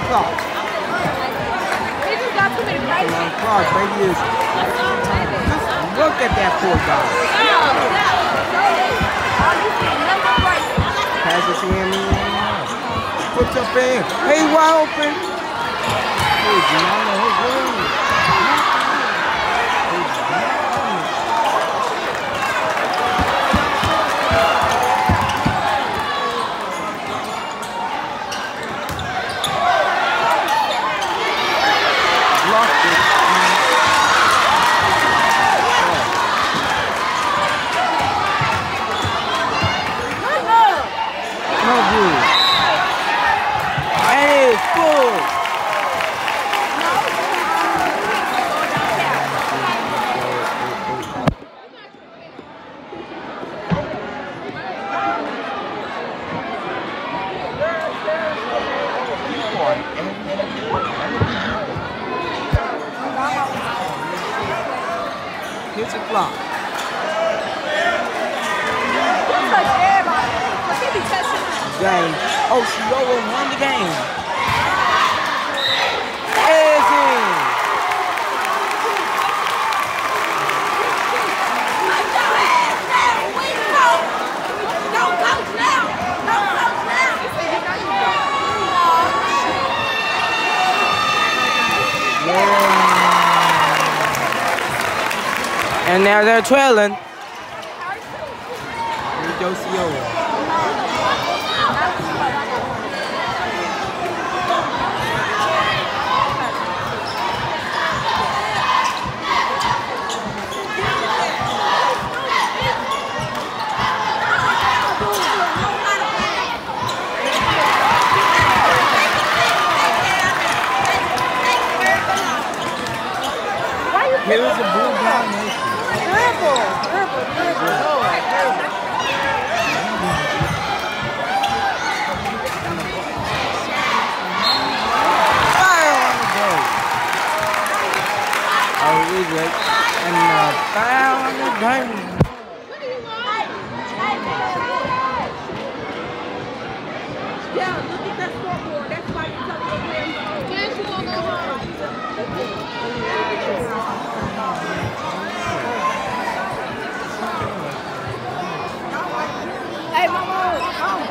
clock. He just got too many prices. On clock, baby is. Look at that poor guy. Pass it to him. Puts up in. Hey, wide open. Hey, Gianna, who's good? Here's the clock. Game. Oh, she over won the game. Is in. And now they're trailing. Here's a blue domination. Dribble. Fire on the goal. Oh, he's right. And fire on the game. Yeah, look at that scoreboard. That's why you tell me yes, you won't go home. Hey, Mama, come.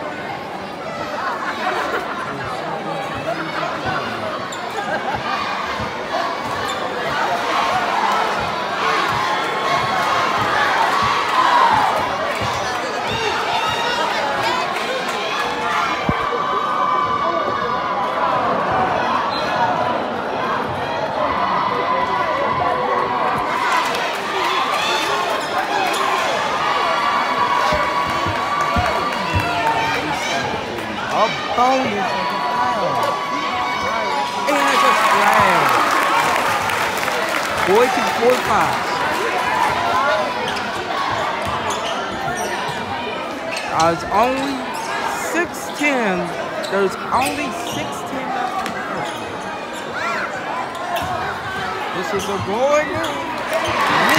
Bonus of the foul. And it's a slam. 42-45. It's only 6-10. There's only 6-10 left. This is a going.